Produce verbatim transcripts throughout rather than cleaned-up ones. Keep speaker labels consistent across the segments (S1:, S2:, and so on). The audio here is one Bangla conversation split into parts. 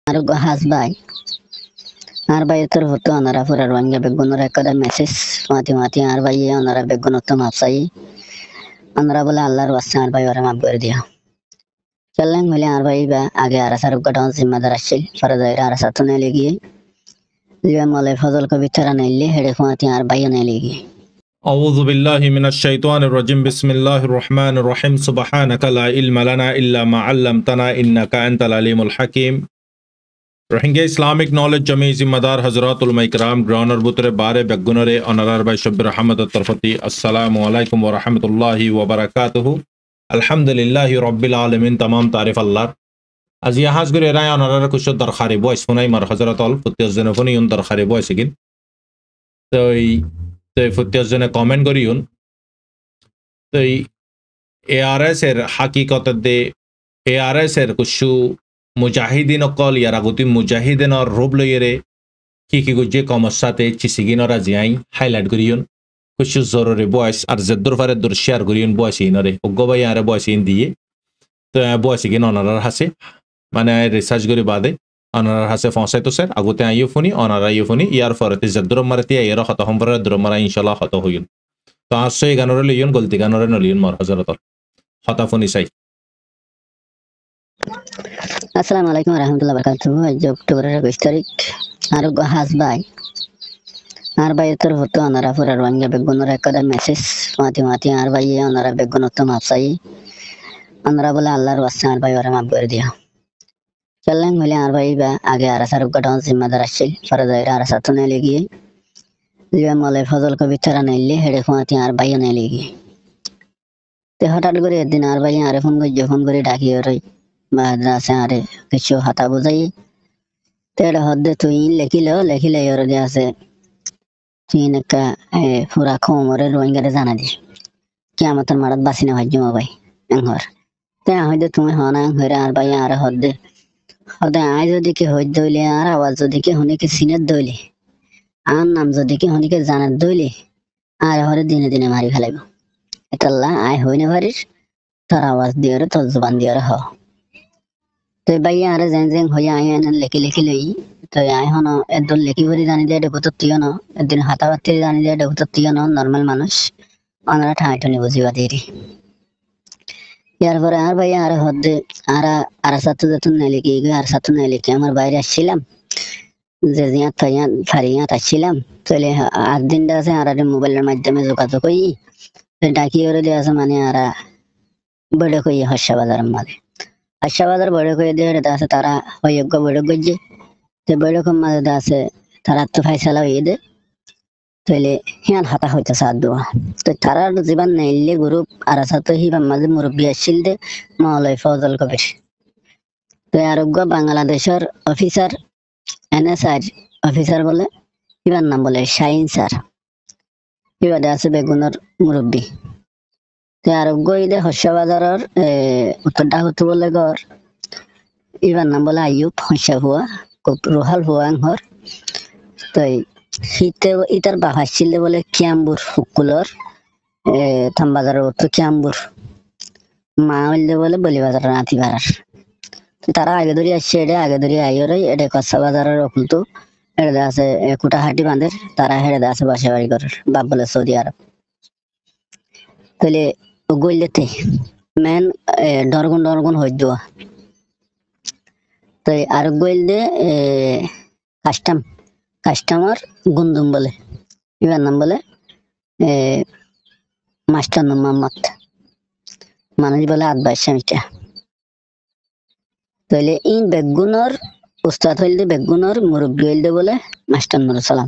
S1: Arugo hasbai arbai tur hoto anara furar wanga begunor ekada message mati mati arbai anara begunotto mapsai anara bola Allah wasa arbai ora map kore dia challang hole arbai ba age ara saruk gadon zimmedar ashil faradaira ara satune legi liya mole fazal ko bitara naille hede mati arbai ne legi
S2: أعوذ بالله من الشيطان الرجيم بسم الله الرحمن الرحيم سبحانك لا علم لنا إلا ما علمتنا إنك أنت العليم الحكيم Rohingya Islamic knowledge জমি জিম্মাদার হজরতুল মাইকরাম গ্রাউন্ডর বুতরে বারে বেগুনরে অনারার বাই শব্বির রহমতের তরফতি আসসালামু আলাইকুম ওয়া রাহমাতুল্লাহি ওয়া বারাকাতুহু আলহামদুলিল্লাহি রাব্বিল আলামিন तमाम तारीफ अल्लाह আজি আহাজ গরে রায় অনারার কুশ দরখারি বয়স ফুনাই মার হজরতুল ফুতিয়াস জনে ফুনি উন দরখারি বয়স গিন তই তই ফুতিয়াস জনে কমেন্ট করিউন তই এআরএস এর হাকিকত দে এআরএস এর কুশু মুজাহিদিন অকল ইয়ার আগতি মুজাহিদিনৰ ৰূপ লৈৰে কি কি গুজে কমসাতে চিচিগিনৰা জিয়াই হাইলাইট করিয়ন কিছু জরুরি বয়স আর জেদ্দুর ফারে দূর শেয়ার করিয়ন বয়স ইনরে উগ্গবাই আরে বয়স ইন দিয়ে তো বয়স গিন অনারার হাসে মানে রিসার্চ করি বাদে অনারার হাসে ফসাই তো স্যার আগতে আইও ফোনি অনারা আইও ফোনি ইয়ার ফরতে জেদ্দুর মারতে এর হত সম্পরে দূর মারা ইনশাআল্লাহ হত হইন তো আসই গানরে লইয়ন গলতি গানরে নলিয়ন মর হযরত হতা ফোনি চাই
S1: Assalamu alaikum warahmatullahi wabarakatuh. Aaj October twenty tarik arugo hasbai arbai tur hoto anara furar wanga begunor ekada message mati mati arbai anara begunotto mapsai anara bola Allah wasa arbai ora map kore dia challang hole arbai ba age ara saruk gadon zimmedar ashil faradaira ara satune legi liya mole fazal ko bitara naille hede mati arbai ne legi te hotat gore edin arbai are phone go phone kore ডাকি ওরই মাদ্রাসা আরে কিছু হাতা বুঝাই তেড় হদ্দে তুই লেখিলো লেখিলে ওর যে আছে তুই নাকা পুরা খমরে রোহিঙ্গারে জানা দি কিয়ামতের মারাত বাসিনা ভাজ্য ভাই এঙ্গর তে হয়তো তুমি হনা হইরা আর ভাই আর হদ্দে হদে আই যদি কি হই দইলে আর আওয়াজ যদি কি হনি কি সিনের দইলে আর নাম যদি কি হনি কি জানার দইলে আর হরে দিনে দিনে মারি ফেলাইব এটাল্লা আই হইনে পারিস তার আওয়াজ দিয়ে তোর জবান দিয়ে হ তো ভাইয়া আরে জেন জেন হইয়া আই আন লেখি লেখি লই তো আই হন একদল লেখি করে জানি দে দেখো তো তিও না একদিন হাতা বাতে জানি দে দেখো তো তিও না নরমাল মানুষ অনরা ঠাইটনি বুঝিবা দেরি ইয়ার পরে আর ভাইয়া আরে হদ্দে আর আর সাথে যত না লেখি আর সাথে না লেখি আমার বাইরে আসছিলাম যে জিয়া তাইয়া ফারিয়া আসছিলাম চলে আট দিন আছে আর মোবাইলের মাধ্যমে যোগাযোগ কই ডাকি ওরে দিয়ে আছে মানে আর বড় কই হাসা বাজারের মাঝে আশাবাদের বড় করে দিয়ে আছে তারা অযোগ্য বড় গজ্জে তো বড়কম মাঝে আছে তারা তো ফাইসালা হয়ে দে তাইলে হিয়ান হাতা হইতে সাথ দেওয়া তো তারার জীবন নাইলে গ্রুপ আর সাথে হিবান মাঝে মুরব্বী আসছিল দে মৌলাই ফজল কবির তো আরোগ্য বাংলাদেশের অফিসার এনএসআর অফিসার বলে হিবার নাম বলে শাহিন স্যার হিবাদে আছে বেগুনের মুরব্বী আরোগ্য ঈদে হর্ষবাজারের উত্তর ডাকুত বলে গর ইবার নাম বলে আয়ুব হর্ষা হুয়া রোহাল হুয়া ঘর তো শীতে ইটার বাপ আসছিল বলে কিয়াম্বুর হুকুলর থামবাজারের উত্তর কিয়াম্বুর মা হইলে বলে বলিবাজার নাতি ভাড়ার তারা আগে ধরে আসছে এটা আগে ধরে আইরে এটা কচ্ছা বাজারের অকুলতো এটা আছে কুটাহাটি বাঁধের তারা হেড়ে আছে বাসা বাড়ি ঘরের বাপ বলে সৌদি আরব তাহলে গইলেতে মেন ডরগুন ডরগুন হই দেওয়া তো আর গইল দে কাস্টম কাস্টমার গুন্দুম বলে এবার নাম বলে মাস্টার নাম মোহাম্মদ মানুষ বলে আদবাই স্বামীটা তাহলে ইন বেগুনর উস্তাদ হইল দে বেগুনর মুরব্বী হইল দে বলে মাস্টার নুর সালাম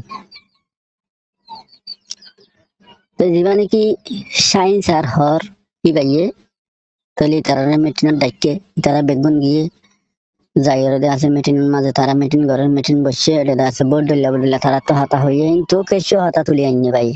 S1: তো জীবনে কি সায়েন্স আর হর কি ভাইয়ে তাহলে তারা মিটিনের ডাইকে তারা বেগুন গিয়ে যাই ওরা আছে মিটিনের মাঝে তারা মিটিং ঘরের মিটিং বসে এটা আছে বোর্ড ডল্লা বললা তারা তো হাতা হইয়ে তো কেসো হাতা তুলি আইনি ভাই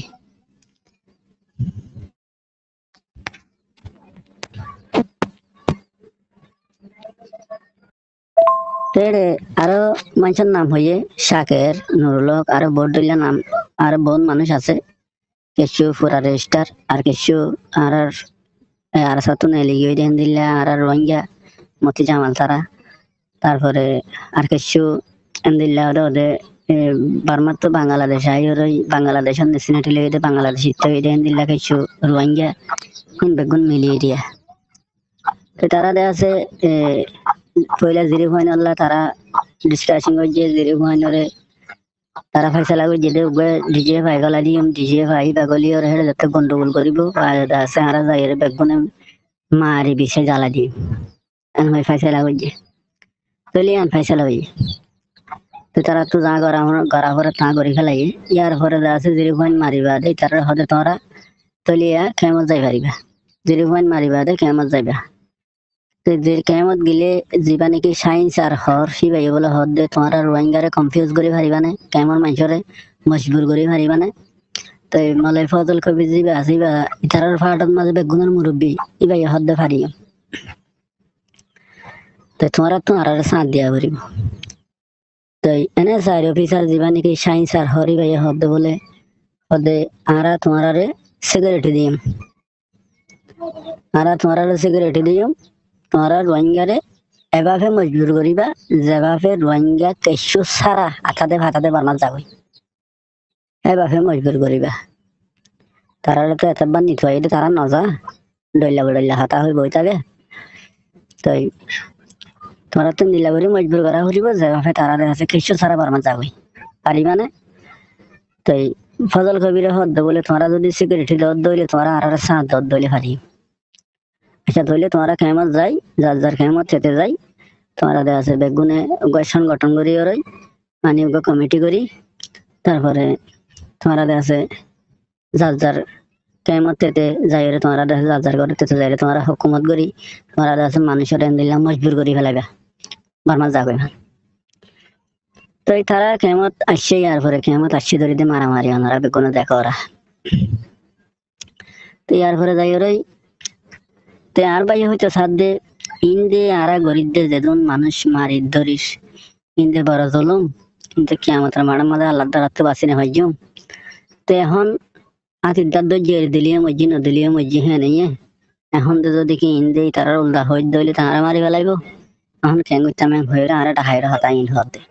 S1: আরো মানুষের নাম হইয়ে শাকের নুরুল হক আরো বোর্ড ডল্লা নাম আরো বহুত মানুষ আছে কিছু পুরা রেজিস্টার আর কিছু আর আর সাথে নেই লিখে দেন দিলে আর রোহিঙ্গা মতি জামাল তারা তারপরে আর কিছু আলহামদুলিল্লাহ ওদে বার্মার তো বাংলাদেশ আই ওই বাংলাদেশের নেশনালিটি লেগে বাংলাদেশ তো এটা আলহামদুলিল্লাহ কিছু রোহিঙ্গা কোন বেগুন মিলিয়ে দিয়া তো তারা দেয়া আছে পয়লা জিরো পয়েন্ট আল্লাহ তারা ডিসকাশিং করছে জিরো পয়েন্টরে তারা ফয়সালা করছে যে ডিজে ভাই গলা দিম ডিজে ভাই বাগলি ওর হেড়ে যাতে গন্ডগোল করিব আর আছে হারা যায় এর বেগুনে মারি বিষে জ্বালা দিম এন ভাই ফয়সালা করছে তলি আন ফয়সালা হই তো তারা তো যা করা করা পরে তা করে ফেলাই ইয়ার পরে আছে জিরো পয়েন্ট মারিবা দেয় তারা হতে তোমরা তলিয়া কেমন যাই পারিবা জিরো পয়েন্ট মারিবা দেয় কেমন যাইবা তো যে কেমত গেলে যাবা নাকি সায়েন্স আর হর সিবাই বলে হর দে তোমার রোহিঙ্গারে কনফিউজ করে পারিবা না কেমন মানুষরে মজবুর করে পারিবা না তো মলাই ফজল কবি যাবা আসিবা ইতারার ফাটার মাঝে বেগুনের মুরব্বী ইবাই হর দে পারি তো তোমার তোমার সাথ দিয়া পারিব তো এনে স্যার অফিসার যাবা নাকি সায়েন্স আর হরি ভাই হর দে বলে হদে আরা তোমার সিগারেট দিম আরা তোমার সিগারেট দিম তোমরা রোহিঙ্গারে এভাবে মজবুর করিবা যেভাবে রোহিঙ্গা কেশু সারা আঠাতে ভাতাতে বানার যাবে এভাবে মজবুর করিবা তারা তো এতবার নিতে হয় তারা নজা ডইলা ডইলা হাতা হয়ে বই থাকে তো তোমরা তো নীলা করে মজবুর করা হইব যেভাবে তারা আছে কেশু সারা বানার যাবে পারি মানে তো ফজল কবির হদ বলে তোমরা যদি সিকিউরিটি দর দইলে তোমরা আর সাত দর দইলে পারি আচ্ছা ধরলে তোমরা কেমত যাই যার যার কেমত খেতে যাই তোমরা দেখা আছে বেগুনে সংগঠন করি ওরই মানে কমিটি করি তারপরে তোমরা দেখা আছে যার যার কেমত খেতে যাই ওরে তোমরা দেখা যার যার করে খেতে যাই তোমরা হুকুমত করি তোমরা দেখা আছে মানুষের দিল্লা মজবুর করি ফেলাইবা বারমা যাবে না তো তারা কেমত আসছে আর পরে কেমত আসছে ধরে দিয়ে মারামারি ওনারা বেগুনে দেখা ওরা তো ইয়ার পরে যাই ওরই তে আর ভাই হইতো সাথে ইন্দে আরা গরিবদের যেদিন মানুষ মারি ধরিস ইন্দে বড় জলুম কিন্তু কিয়ামতের মাড়া মাঝে আল্লাহ দ্বারা তো বাঁচি না হইজুম তো এখন আতির দাদ্দ জের দিলিয়ে মজ্জি ন দিলিয়ে মজ্জি হ্যাঁ নেই এখন তো যদি কি ইন্দে তারা উল্দা হই দইলে তারা মারি ফেলাইব এখন কেন করতাম ভয়ের আর একটা হাইরা হতা ইন হতে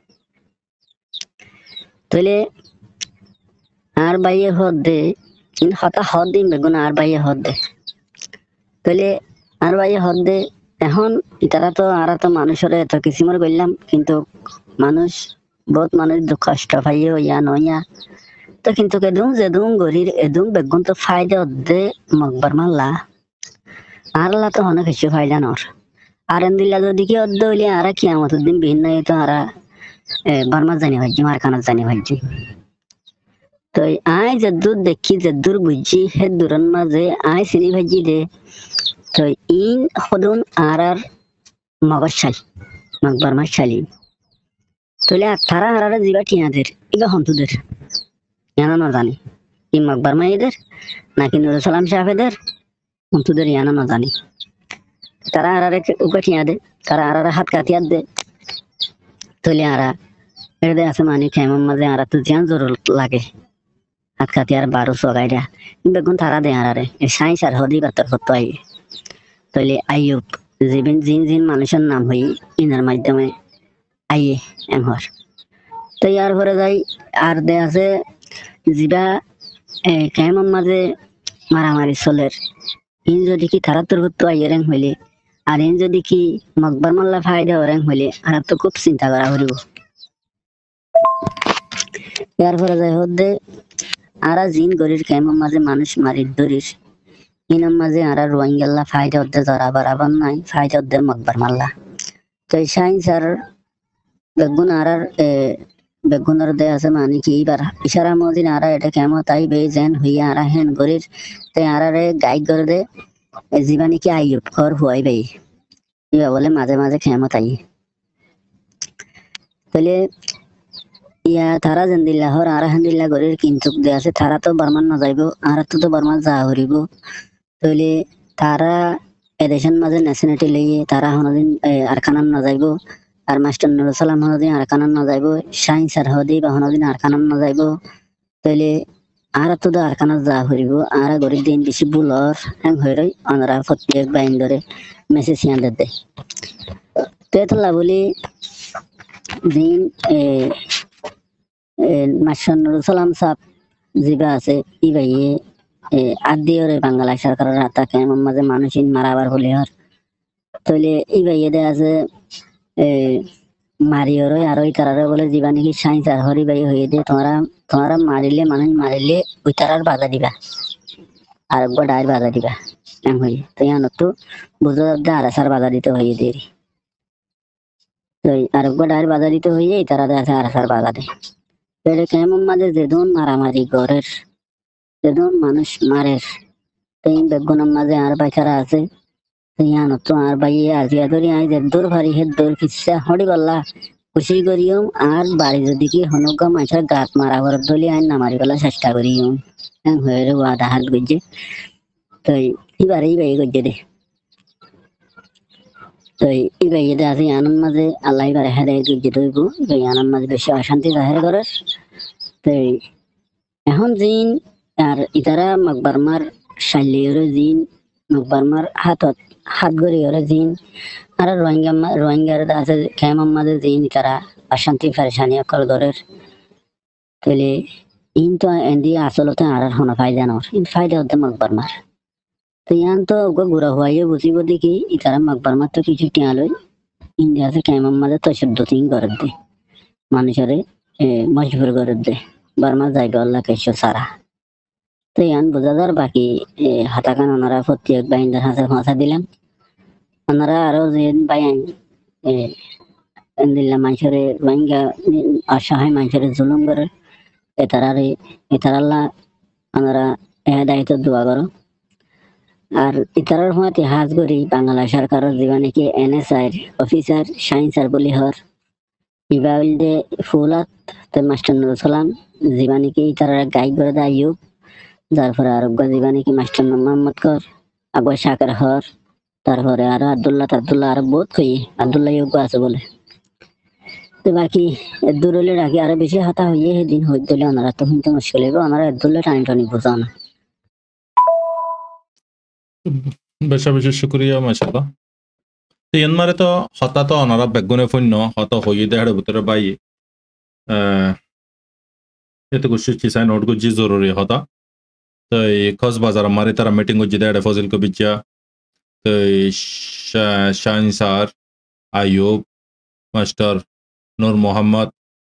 S1: তাহলে আর বাইয়ে হদ দে কিন্তু হতা হদ দিন বেগুন আর বাইয়ে হদ দে তাহলে আর ভাই হদে এখন তারা তো আর তো মানুষের এত কিসিমর করলাম কিন্তু মানুষ বহুত মানুষ দুঃখ কষ্ট পাইয়ে ইয়া নইয়া তো কিন্তু এদুম যেদুম গরির এদুম বেগুন তো ফায়দা অর্ধে মকবার মাল্লা আর লা তো অনেক কিছু ফায়দা নর আর এন্দিল্লা যদি কি অর্ধ হইলে আর কিয়ামত দিন ভিন্ন তো আর বার্মা জানি ভাইজি মারখানা জানি ভাইজি তো আয় যদ্দুর দেখি যদ্দুর বুঝছি হে দূরের মাঝে আয় চিনি ভাজি দে তো ইন হদুন আর আর মগশাল মকবার মাশালি তোলে তারা আর জিবা টিয়াদের ইগা হন্তুদের জানা না জানি ই মকবার মাইদের নাকি নুর সালাম সাহেবেদের হন্তুদের জানা না জানি তারা আর আর উকা টিয়া দে তারা আর আর হাত কাটিয়া দে তোলে আর এদের আছে মানে কেমন মাঝে আর তো জান জরুর লাগে হাত কাটিয়ার বারো সগাইরা বেগুন তারা দে আর আরে সাইন্স আর হদি বাতর করতে হয় তাহলে আইয়ুব জীবন জিন জিন মানুষের নাম হই ইনার মাধ্যমে আইয়ে এমহর তো ইয়ার পরে যাই আর দে আছে জিবা কেমন মাঝে মারামারি চলের ইন যদি কি তারা তোর তো আইয়ে রেং হইলে আর ইন যদি কি মকবার মাল্লা ফায়দা রেং হইলে আর তো খুব চিন্তা করা হইব ইয়ার পরে যাই হদে আরা জিন গরির কেমন মাঝে মানুষ মারি ধরিস ইনার মাঝে আর রোহিঙ্গাল্লা ফায়দা হতে ধরা বরাবর নাই ফায়দা হতে মকবার মাল্লা তো সাইন্স আর বেগুন আর বেগুনের দে আছে মানে কি এবার ইশারা মদিন আর এটা কেমন তাই বে যেন হইয়া আর হেন গরির তে আর গাইড করে দে জীবানি কি আইয়ুব ঘর হুয়াই বে ইবা বলে মাঝে মাঝে কেমন তাই তাহলে ইয়া তারা জেন্দিল্লা হর আর হান্দিল্লা গরির কিন্তু দে আছে তারা তো বর্মান না যাইব আর তো তো বর্মান যা হরিব তাহলে তারা এদেশের মাঝে ন্যাশনালিটি লইয়ে তারা হনদিন আর কানান না যাইব আর মাস্টার নুরুল সালাম হনদিন আর কানান না যাইব সাইন্স আর হদি বা হনদিন আর কানান না যাইব তাহলে আর তো আর কানা যা হরিব আর গরিব দিন বেশি বুলর হ্যাং হয়ে রই অনরা প্রত্যেক বাইন ধরে মেসেজ ইয়াদের দেয় তেতলা বলি দিন এ মাসানুর সালাম সাহ জিবা আছে ই ভাইয়ে আদিওরে বাংলা সরকারের হাতা কেমন মাঝে মানুষিন মারাবার হলে হর তইলে ই ভাইয়ে দে আছে মারিওর আর ওই তারারে বলে দিবা নাকি সাইন্স আর হরি ভাই হয়ে দিয়ে তোমরা তোমরা মারিলে মানুষ মারিলে ওই তারার বাধা দিবা আর একবার ডায়ের বাধা দিবা এম হই তো ইয়ান তো বুঝো আর আসার বাধা দিতে হয়ে দেরি তো আর একবার ডায়ের বাধা দিতে হয়ে এই তারা আছে আর আসার বাধা দেয় তাহলে কেমন মাঝে যেদন মারামারি গড়ের যেদন মানুষ মারের তাই বেগুনের মাঝে আর বাইচারা আছে ইয়ান তো আর বাইয়ে আজিয়া ধরি আই যে দূর ভারি হে দূর কিচ্ছা হড়ি বললা খুশি করিও আর বাড়ি যদি কি হনুক মাছের গাত মারা ঘর দলি আইন না মারি বলা চেষ্টা করিও হয়ে রে ওয়াদা হাত গুজে তো এবার এই বাই গুজে দে তো এই বাইয়ে দে আছে আনন্দ মাঝে আল্লাহ এবারে হেরে গুজে ধরব এই আনন্দ মাঝে বেশি অশান্তি জাহের করে তো এখন জিন আর ইতারা মকবরমার শাল্লিয়র জিন মকবরমার হাতত হাত গড়ি ওরা জিন আর রোহিঙ্গা রোহিঙ্গার আছে খেমার মাঝে জিন তারা অশান্তি পরেশানি অকল গড়ের তাহলে ইন তো এন্দি আসলতে আর হন ফায়দা নর ইন ফায়দা হতে মকবরমার তো ইয়ান তো গুড়া হওয়াইয়ে বুঝিব দেখি ইতারা মকবরমার তো কিছু টিয়া লই ইন্ডিয়া আছে খেমার মাঝে তো শব্দ তিন গড়ের দে মানুষের মজবুর গড়ের দে বর্মা জায়গা আল্লাহ কেশো সারা তো ইয়ান বোঝা যার বাকি হাতাকান ওনারা প্রত্যেক বাইন্দার হাতে ফাঁসা দিলাম ওনারা আরো যে বাইন দিল্লা মানুষের রোহিঙ্গা অসহায় মানুষের জুলুম করে এতারারে এতারাল্লা ওনারা এ দায়িত্ব দোয়া করো আর ইতারার হওয়াতে হাজ করি বাংলা সরকারের জীবনে কি এন এস আই অফিসার সাইন্সার বলি হর ইবাউল দে ফুলাত তো মাস্টার নুরুল সালাম জীবনে কি ইতারা গাইড করে দেয় ইউব তারপরে আরোগ্য জীবনে কি মাস্টার মোহাম্মদ কর আবু শাকের হর তারপরে আরো আব্দুল্লাহ আব্দুল্লাহ আরো বহুত কই আব্দুল্লাহ ইউব আছে বলে তো বাকি দূর হলে রাখি আরো বেশি হাতা হইয়ে সেদিন হয়ে দিলে ওনারা তখন তো মুশকিল হবে ওনারা আব্দুল্লাহ টানি টানি বোঝাও না
S2: বেশা বেশি শুক্রিয়া মাশাআল্লাহ তো এনমারে তো হতা তো ওনারা বেগুনে ফন্য হত হইয়ে দেহার ভিতরে বাই আহ এতে কুছি চিসাই নোট গুজি জরুরি হতা তো এই খস বাজার মারি তারা মিটিং গুজি দেহারে ফজিল কবিজা তো শাহিন স্যার আয়ুব মাস্টার নূর মোহাম্মদ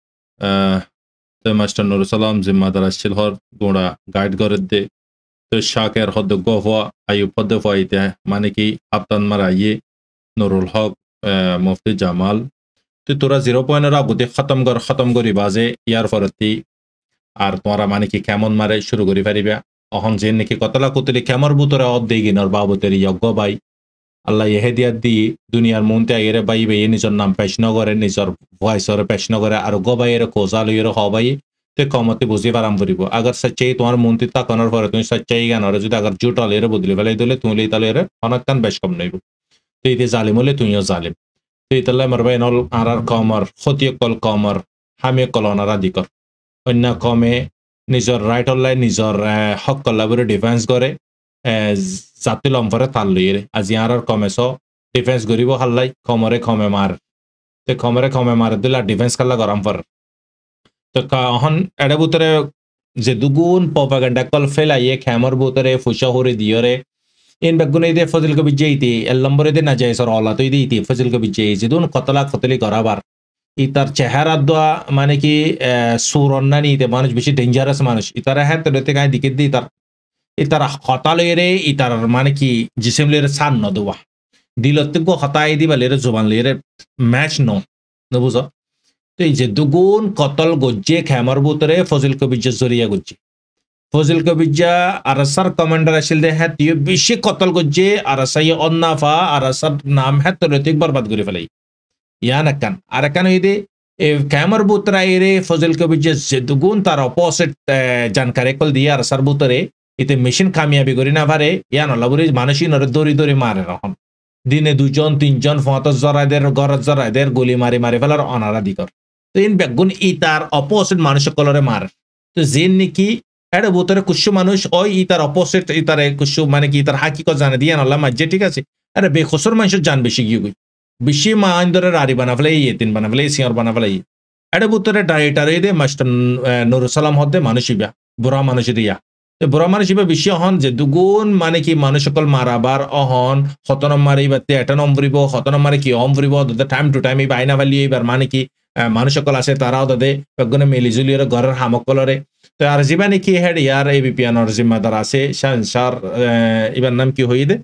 S2: তো মাস্টার নুরুল সালাম জিম্মাদার আসছিল হর গোড়া গাইড করে দে তো শাকের হদ গফা আয়ুব হদ ফাইতে মানে কি আপ্তান মারাইয়ে নুরুল হক মুফতি জামাল তো তোরা জিরো পয়েন্টের আগুতে খতম কর খতম করি বাজে ইয়ার ফরতি আর তোমরা মানে কি কেমন মারে শুরু করি পারিবা অহন যে নাকি কতলা কুতলি কেমর বুতরে অদ দেই গিনর বাবুতের যজ্ঞ বাই আল্লাহ ইহে দিয়া দি দুনিয়ার মনতে এরে বাই বাই নিজের নাম পেশ নগরে নিজের ভয়েসর পেশ নগরে আর গবাই এর কোজাল এর হবাই তে কমতে বুঝি পারাম করিব আগার সচ্চাই তোমার মনতে তাকানোর পরে তুমি সচ্চাই গানরে যদি আগার জুটাল এর বদলি ফেলাই দিলে তুমি তাহলে এর অনেকখান বেশ কম নইব তো এই জালিম হলে তুমিও জালিম তো এই তাহলে মারবাই নল আর আর কমর ক্ষতি কল কমর হামিয়ে কল অনারা দিকর অন্য কমে নিজের রাইট অনলাইন নিজের হক কল্লাবরে ডিফেন্স করে জাতি লম্ফরে তাল লইয়ে আজি আর কমেছ ডিফেন্স করিব হাল্লাই কমরে কমে মার তো কমরে কমে মার দিলে ডিফেন্স কাল্লা গরম ফর তো এখন এডে বুতরে যে দুগুণ প্রপাগান্ডা কল ফেলাইয়ে খেমর বুতরে ফুসা হরে দিয়রে ইন বেগুন এই ফজিল কবি যেইতি এল নম্বরে দে না যায় সর অলা তো ইতি ফজিল কবি যেই যেদুন কতলা কতলি করাবার ই তার চেহারা দোয়া মানে কি সুর অন্যানি মানুষ বেশি ডেঞ্জারাস মানুষ ইতারা হ্যাঁ তো গায়ে দিকে দিই তার ইতারা হতালয়েরে ইতার মানে কি জিসিম লেরে সান ন দোয়া দিলতে গো হতাই দিবা লেরে জোবান লেরে ম্যাচ ন বুঝ তো এই যে দুগুণ কতল গজ্জে খেমার বুতরে ফজিল কবিজা জরিয়া গজ্জে ফজিল কবিজা আরসার কমান্ডার আসিল দে হ্যাঁ তুই বেশি কতল গজ্জে আরসাই অন্নাফা আরসার নাম হ্যাঁ তো রেতিক বরবাদ করে ফেলাই ইয়ান একান আর একান হই দে এ খেমার বুতরা এরে ফজিল কবিজা যে দুগুণ তার অপোজিট জানকারি কল দিয়ে আরসার বুতরে এতে মেশিন কামিয়াবি করি না পারে ইয়ান লাবরি মানুষই নরে দড়ি দড়ি মারে রকম দিনে দুজন তিনজন ফতজ জরাইদের গরজ জরাইদের গুলি মারি মারি ফেলার অনারা দিকর তো ইন বেগুন ই তার অপোজিট মানুষ কলরে মার তো যে নাকি এটা বুতরে কুশু মানুষ ওই ই তার অপোজিট ই তার কুশু মানে কি তার হাকিকত জানে দিয়ে আল্লাহ মাঝে ঠিক আছে আরে বেখসর মানুষ জান বেশি গিয়ে গই বেশি মাইন্দরের আরি বানা ফেলে ইয়ে তিন বানা ফেলে সিয়ার বানা ফেলে এটা বুতরে ডাইটারে দে মাস্টার নুরুল সালাম হদে মানুষিবা বুড়া মানুষ দিয়া তো বুড়া মানুষ ইবা বেশি অহন যে দুগুণ মানে কি মানুষ সকল মারাবার অহন হতনম মারি বা এটা নম ফুরিব হতনম মারি কি অম ফুরিব টাইম টু টাইম এই বাইনা ফালি এবার মানে কি মানুষ সকল আছে তারাও দাদে বেগুনে মিলিজুলিয়র ঘরের হামকলরে তো আর যিবা নাকি হেড ইয়ার এ বিপিএনর জিম্মাদার আছে সার এবার নাম কি হই দে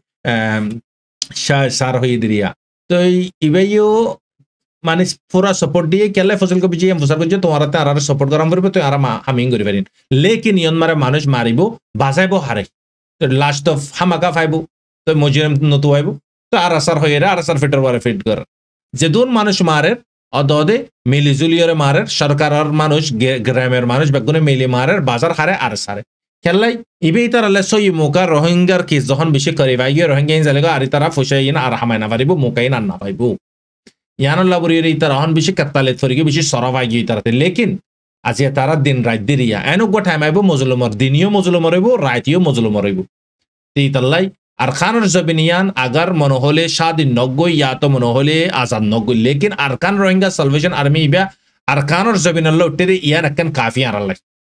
S2: সার হই দিয়া তো ইবাইও মানে পুরা সাপোর্ট দিয়ে কেলে ফসল কবি জিএম ফসল কবি তোমার আর আর সাপোর্ট করাম পারবে তো আর হামিং করি পারিন লেকিন ইয়ন মারে মানুষ মারিব বাজাইব হারে তো লাস্ট অফ হামাকা ফাইব তো মজিরাম নতু আইব তো আর আসার হয়ে আর আসার ফিটার বারে ফিট কর যেদুন মানুষ মারের অদদে মিলিজুলিয়রে মারের সরকারের মানুষ গ্রামের মানুষ বেগুনে মিলি মারের বাজার হারে আর সারে খেলাই ইবে তার আল্লাহ সই মোকা রোহিঙ্গার কেস যখন বেশি করে ভাই গিয়ে রোহিঙ্গা ইন জালেগা আর তারা ফুসাই না আর হামাই না পারিব মোকাই না না পাইব ইয়ানুল্লাহ বুরির এই তার হন বেশি কাত্তালে ফরিগে বেশি সরাবাই গিয়ে তারাতে লেকিন আজি তারা দিন রাত দিরিয়া এনুক গো টাইম আইব মজলুমর দিনিও মজলুমর হইব রাইতিও মজলুমর হইব এই তাল্লাই আর খানের জবিনিয়ান আগার মনে হলে স্বাধীন নব্বই ইয়া তো মনে হলে আজাদ নব্বই লেকিন আরকান রোহিঙ্গা সালভেশন আর্মি ইবা আরকানের জবিনাল্লাহ উঠে ইয়ান একখান কাফি আরাল্লাই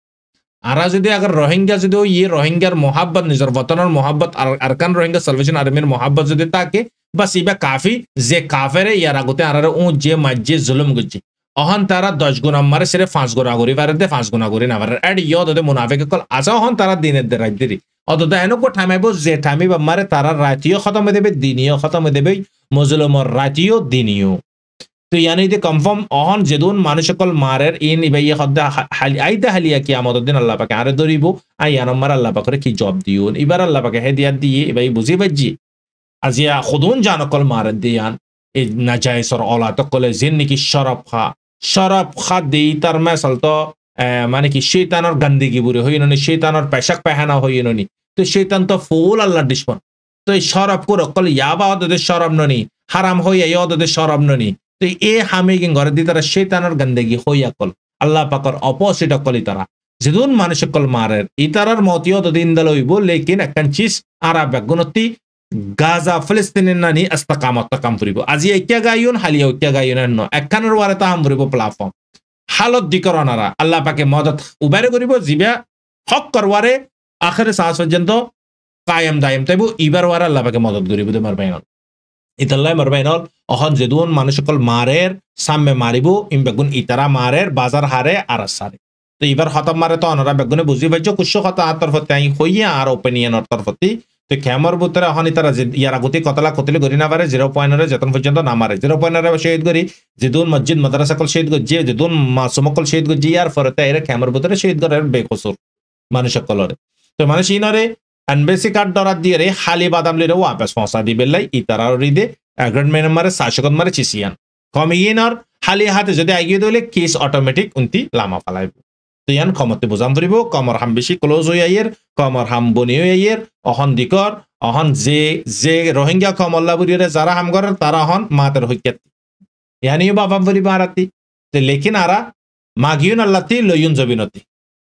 S2: আরা যদি আগার রোহিঙ্গা যদি ইয়ে রোহিঙ্গার মহাব্বত নিজের বতনের মহাব্বত আরকান রোহিঙ্গা সালভেশন আর্মির মহাব্বত যদি থাকে বাস ইবা কাফি যে কাফেরে ইয়ার আগতে আর ও যে মাজ্জে জুলুম গুজি অহন তারা দশ গুণ মারে সেরে পাঁচ গুণা করি পারে দে পাঁচ গুণা করি না পারে এড ইয়দ ওদের মুনাফিক কল আজা হন তারা দিনের দে রাত দিরি অতটা এনেক ঠামাইব যে ঠামি বা মারে তারা রাতিও খতম দেবে দিনিও খতম দেবে মজলুমর রাতিও দিনিও তো ইয়ানি দে কনফার্ম অহন যেদুন মানুষ সকল মারের ইন ইবাই হদ্দা হালি আইদা হালিয়া কি আমাদের দিন আল্লাহ পাকে আরে ধরিব আই ইয়ানম্মার আল্লাহ পাকে কি জব দিও এবার আল্লাহ পাকে হেদিয়া দিয়ে এবাই বুঝি বাজি আজিয়া খুদুন জানকল মারের দিয়ান এই নাজাইসর অলাত কলে জিন নাকি শরাব খা শরাব খা দেই তার মেসাল তো মানে কি শৈতানের গন্দিগি বুড়ি হইননি শৈতানের পেশাক পেহানা হইননি তো শৈতান তো ফুল আল্লাহ ডিসপন তো এই শরাব করে কল ইয়াবা ওদের শরাব ননি হারাম হইয়া ওদের শরাব ননি তো এ হামি গিন ঘরে দি তারা শৈতানের গন্দিগি হইয়া কল আল্লাহ পাকর অপোজিট কলি তারা যেদুন মানুষ কল মারের ইতারার মতিও তো দিন দল হইব লেকিন একখান চিজ আরা বেগুনতি গাজা ফিলিস্তিনের নানি আস্তাকামত কাম ফুরিব আজি এতিয়া গায়ুন হালিয়া এতিয়া গায়ুন ন একখানের ওয়ারে তাহাম ফুরিব প্ল্যাটফর্ম হালত দিকরনারা আল্লাহ পাকে মদত উবারে করিব জিবা হক করওয়ারে আখেরে সাহস পর্যন্ত কায়েম দায়েম তাইব ইবার ওয়ারে আল্লাহ পাকে মদত করিব তোমার বাইনল ইতাল্লাহ মার বাইনল অহন যেদুন মানুষ সকল মারের সামনে মারিব ইম বেগুন ইতারা মারের বাজার হারে আর সারে তো এবার হতাম মারে তো অনরা বেগুনে বুঝি পাইছ কুশ কথা আতর ফতে আই হইয়া আর ওপিনিয়ন তরফতি তো ক্যামর বুতরে হনি তারা ইয়ার আগতে কতলা কতলে গরি না পারে জিরো পয়েন্টরে যতন পর্যন্ত না মারে জিরো পয়েন্টরে শহীদ করি যেদুন মসজিদ মাদ্রাসা কল শহীদ গজি যেদুন মাসুমকল শহীদ গজি আর ফরতে এর ক্যামর বুতরে শহীদ করার বেকসুর মানুষ কলরে তো মানুষ ইনরে এনবিসি কার্ড দরাত দিয়ে রে খালি বাদাম লিরে ওয়াপস পৌঁছা দিবে লাই ইতারার রিদে এগ্রিমেন্ট মারে শাসকত মারে চিসিয়ান কমিয়েনর খালি হাতে যদি আগিয়ে দিলে কেস অটোমেটিক উন্তি লামা ফালাইব তো ইয়ান ক্ষমতে বুঝাম ফুরিব কমর হাম বেশি ক্লোজ হয়ে আইয়ের কমর হাম বনি হয়ে আইয়ের অহন দিকর অহন যে যে রোহিঙ্গা কমল্লা বুড়িরে যারা হাম করেন তারা হন মাতের হইকাত ইয়ানিও বাবা ফুরিব আরাতি তো লেকিন আরা মাগিউন আল্লাহতি লইউন জবিনতি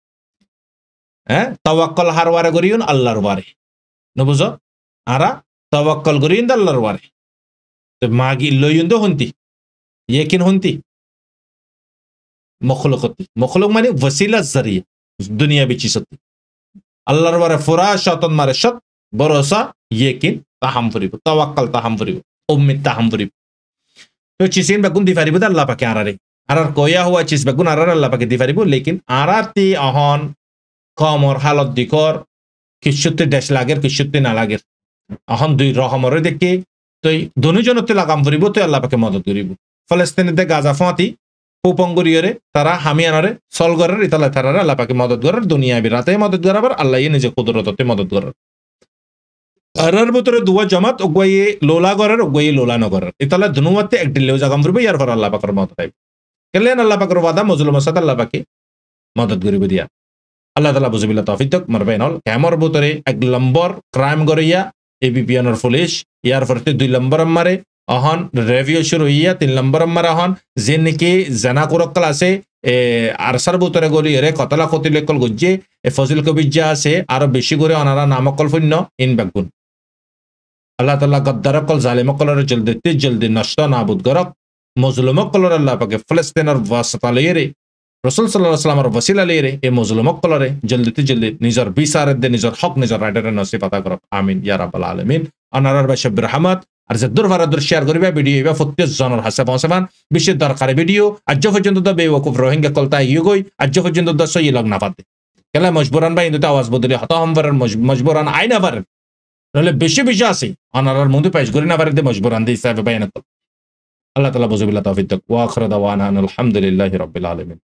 S2: হ্যাঁ তাওয়াক্কল হারওয়ারে করিউন আল্লাহর বারে নবুঝ আরা তাওয়াক্কল করিউন আল্লাহর বারে তো মাগি লইউন তো হন্তি ইয়েকিন হন্তি মখলুকতি মখলুক মানে ওসিলা জরিয়া দুনিয়া বিচিসতি আল্লাহর বারে ফুরা শতন মারে শত ভরসা ইয়েকিন তাহাম ফুরিব তাওয়াক্কাল তাহাম ফুরিব উম্মিদ তাহাম ফুরিব তো চিসিন বেগুন দি ফারিব আল্লাহ পাকে আরারে আরার কয়া হওয়া চিস বেগুন আরার আল্লাহ পাকে দি ফারিব লেকিন আরাতি অহন কমর হালত দিকর কিচ্ছুতে দেশ লাগের কিচ্ছুতে না লাগের অহন দুই রহমরে দেখে তো দুজনতে লাগাম ফুরিব তো আল্লাহ পাকে মদত করিব ফলস্তিনিতে গাজা ফাঁতি উপঙ্গুরিয়রে তারা হামিয়ানরে সলগরের ইতালা তারারে আল্লাহ পাকে মদত করার দুনিয়া বিরাতে মদত করাবার আল্লাহ নিজে কুদরততে মদত করার আরার ভিতরে দুয়া জামাত ওগয়ে লোলা করার ওগয়ে লোলা নগরের ইতালা দুনুয়াতে একটি লেও জাগাম ফুরবে ইয়ার পর আল্লাহ পাকের মদত আইব কেলেন আল্লাহ পাকের ওয়াদা মজলুম সাদ আল্লাহ পাকে মদত করিব দিয়া আল্লাহ তাআলা বুঝবিল্লাহ তৌফিক মারবাইনল ক্যামর ভিতরে এক নম্বর ক্রাইম গরিয়া এবিপিএনর পুলিশ ইয়ার পরতে দুই নম্বর মারে অহন রেভিউ শুরু হইয়া তিন নম্বর মারা হন যে নাকি জানা করকল আছে এ আরসার ভিতরে গলি এরে কতলা কতিলেকল গজ্জে এ ফজিল কবির যা আছে আরো বেশি করে অনারা নামকল ফন্য ইন বেগুন আল্লাহ তাআলা গদ্দারকল জালিমকলরে জলদি তে জলদি নষ্ট নাবুদ করক মজলুমকলরে আল্লাহ পাকে ফিলিস্তিনের ওয়াসতা লইরে রাসূল সাল্লাল্লাহু আলাইহি ওয়াসাল্লামের ওসিলা লইরে এই মজলুমকলরে জলদি তে জলদি নিজের বিচার দে নিজের হক নিজের রাইটের নসিব আতা করক আমিন ইয়া রাব্বাল আলামিন আনারার বাশবির রহমত আর যে দূর ভারত শেয়ার করিবা ভিডিও এবা প্রত্যেক জনের হাসে পৌঁছাবান বিশেষ দরকারি ভিডিও আজ পর্যন্ত তো বেওকুফ রোহিঙ্গা কলতা ইউগই আজ পর্যন্ত তো সই লগ না পাতে কেলা মজবুরান ভাই ইন্দুতে আওয়াজ বদলি হতা হমবরান মজবুরান আইনা পারেন তাহলে বেশি বেশি আছে আনারার মধ্যে পেশ করি না পারে দে মজবুরান দি হিসাবে বাইনা আল্লাহ তাআলা বুঝবিল্লাহ তৌফিক ওয়া আখিরু দাওয়ানা আলহামদুলিল্লাহি রাব্বিল আলামিন